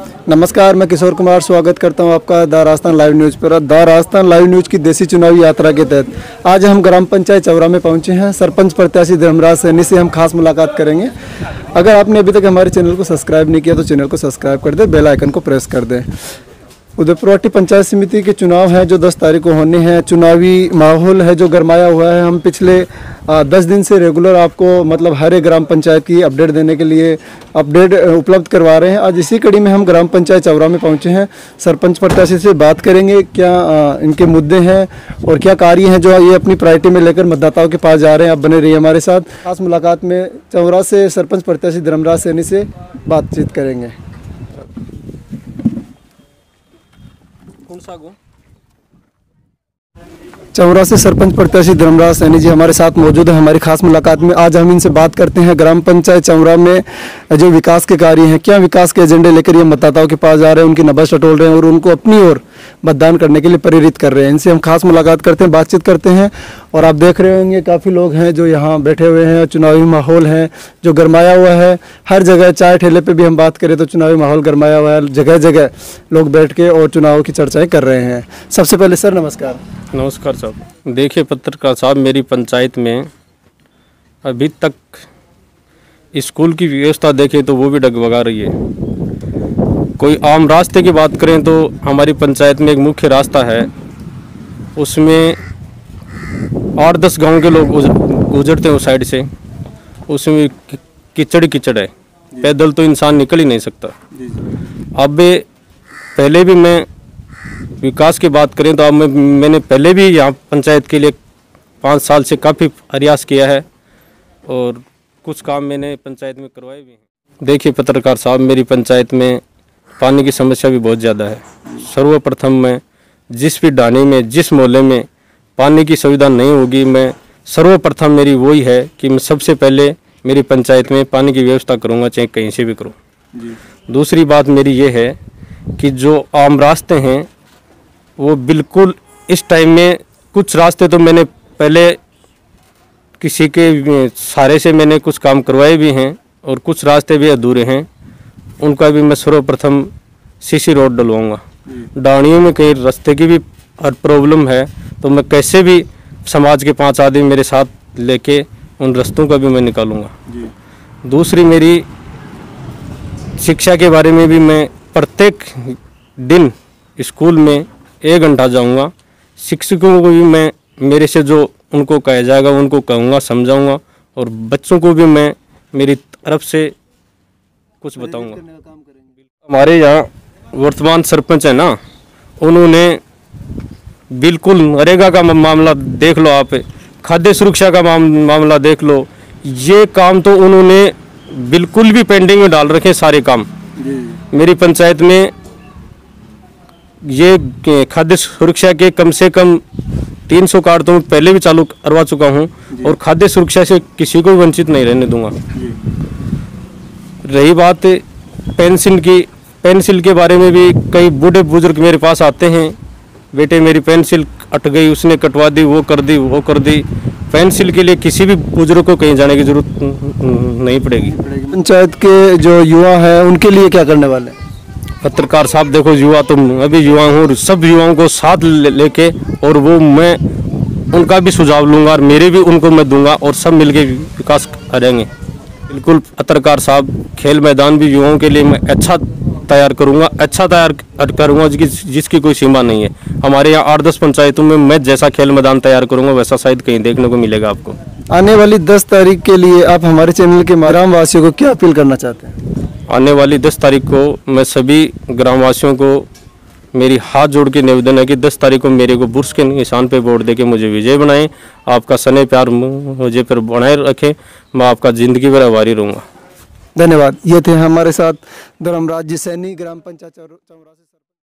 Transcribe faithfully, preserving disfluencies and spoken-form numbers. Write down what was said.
नमस्कार, मैं किशोर कुमार स्वागत करता हूं आपका द राजस्थान लाइव न्यूज़ पर। द राजस्थान लाइव न्यूज़ की देसी चुनावी यात्रा के तहत आज हम ग्राम पंचायत चौरा में पहुंचे हैं। सरपंच प्रत्याशी धर्मराज सैनी से हम खास मुलाकात करेंगे। अगर आपने अभी तक हमारे चैनल को सब्सक्राइब नहीं किया तो चैनल को सब्सक्राइब कर दें, बेल आइकन को प्रेस कर दें। उदयपुरवाटी पंचायत समिति के चुनाव हैं जो दस तारीख को होने हैं। चुनावी माहौल है जो गरमाया हुआ है। हम पिछले आ, दस दिन से रेगुलर आपको मतलब हर एक ग्राम पंचायत की अपडेट देने के लिए अपडेट उपलब्ध करवा रहे हैं। आज इसी कड़ी में हम ग्राम पंचायत चौरा में पहुंचे हैं। सरपंच प्रत्याशी से बात करेंगे क्या आ, इनके मुद्दे हैं और क्या कार्य हैं जो ये अपनी प्रायोरिटी में लेकर मतदाताओं के पास जा रहे हैं। आप बने रहिए हमारे साथ। खास मुलाकात में चौरा से सरपंच प्रत्याशी धर्मराज सैनी से बातचीत करेंगे। चौरा से सरपंच प्रत्याशी धर्मराज सैनी जी हमारे साथ मौजूद है हमारी खास मुलाकात में। आज हम इनसे बात करते हैं ग्राम पंचायत चौरा में जो विकास के कार्य हैं, क्या विकास के एजेंडे लेकर ये मतदाताओं के पास जा रहे हैं, उनकी नब्ज टटोल रहे हैं और उनको अपनी ओर मतदान करने के लिए प्रेरित कर रहे हैं। इनसे हम खास मुलाकात करते हैं, बातचीत करते हैं। और आप देख रहे होंगे काफ़ी लोग हैं जो यहाँ बैठे हुए हैं। चुनावी माहौल है जो गरमाया हुआ है। हर जगह चाय ठेले पे भी हम बात करें तो चुनावी माहौल गरमाया हुआ है। जगह जगह लोग बैठ के और चुनाव की चर्चाएं कर रहे हैं। सबसे पहले सर नमस्कार। नमस्कार साहब। देखिए पत्रकार साहब, मेरी पंचायत में अभी तक स्कूल की व्यवस्था देखें तो वो भी डगमगा रही है। कोई आम रास्ते की बात करें तो हमारी पंचायत में एक मुख्य रास्ता है, उसमें आठ दस गांव के लोग गुजरते हैं उस साइड से। उसमें कीचड़ कीचड़ है, पैदल तो इंसान निकल ही नहीं सकता। अब पहले भी मैं विकास की बात करें तो अब मैं मैंने पहले भी यहाँ पंचायत के लिए पाँच साल से काफ़ी प्रयास किया है और कुछ काम मैंने पंचायत में करवाए भी हैं। देखिए पत्रकार साहब, मेरी पंचायत में पानी की समस्या भी बहुत ज़्यादा है। सर्वप्रथम मैं जिस भी ढाणी में, जिस मोहल्ले में पानी की सुविधा नहीं होगी, मैं सर्वप्रथम मेरी वही है कि मैं सबसे पहले मेरी पंचायत में पानी की व्यवस्था करूँगा, चाहे कहीं से भी करूँ। दूसरी बात मेरी ये है कि जो आम रास्ते हैं वो बिल्कुल इस टाइम में, कुछ रास्ते तो मैंने पहले किसी के सहारे से मैंने कुछ काम करवाए भी हैं और कुछ रास्ते भी अधूरे हैं। उनका भी मैं सर्वप्रथम सीसी रोड डलवाऊंगा। डाणियों में कहीं रास्ते की भी हर प्रॉब्लम है तो मैं कैसे भी समाज के पांच आदमी मेरे साथ लेके उन रास्तों का भी मैं निकालूंगा। दूसरी मेरी शिक्षा के बारे में भी मैं प्रत्येक दिन स्कूल में एक घंटा जाऊंगा। शिक्षकों को भी मैं मेरे से जो उनको कहा जाएगा उनको कहूँगा, समझाऊंगा और बच्चों को भी मैं मेरी तरफ से कुछ बताऊंगा। हमारे यहाँ वर्तमान सरपंच है ना, उन्होंने बिल्कुल नरेगा का मामला देख लो, आप खाद्य सुरक्षा का मामला देख लो, ये काम तो उन्होंने बिल्कुल भी पेंडिंग में डाल रखे सारे काम। मेरी पंचायत में ये खाद्य सुरक्षा के कम से कम तीन सौ कार्ड तो मैं पहले भी चालू करवा चुका हूँ और खाद्य सुरक्षा से किसी को भी वंचित नहीं रहने दूंगा। रही बात पेंसिल की, पेंसिल के बारे में भी कई बूढ़े बुजुर्ग मेरे पास आते हैं, बेटे मेरी पेंसिल अट गई, उसने कटवा दी, वो कर दी, वो कर दी। पेंसिल के लिए किसी भी बुजुर्ग को कहीं जाने की जरूरत नहीं पड़ेगी। पंचायत के जो युवा हैं उनके लिए क्या करने वाले हैं? पत्रकार साहब देखो, युवा तो अभी युवा हूँ, सब युवाओं को साथ लेके और वो मैं उनका भी सुझाव लूँगा और मेरे भी उनको मैं दूंगा और सब मिलके विकास करेंगे। बिल्कुल पत्रकार साहब, खेल मैदान भी युवाओं के लिए मैं अच्छा तैयार करूँगा, अच्छा तैयार करूँगा जिस, जिसकी कोई सीमा नहीं है। हमारे यहाँ आठ दस पंचायतों में मैं जैसा खेल मैदान तैयार करूँगा वैसा शायद कहीं देखने को मिलेगा आपको। आने वाली दस तारीख के लिए आप हमारे चैनल के ग्राम वासियों को क्या अपील करना चाहते हैं? आने वाली दस तारीख को मैं सभी ग्रामवासियों को मेरी हाथ जोड़ के निवेदन है कि दस तारीख को मेरे को बुर्श के निशान पे वोट देके मुझे विजय बनाएं। आपका स्नेह प्यार मुझे पर बनाए रखें, मैं आपका ज़िंदगी भर आभारी रहूँगा। धन्यवाद। ये थे हमारे साथ धर्मराज जी सैनी, ग्राम पंचायत चौरा से।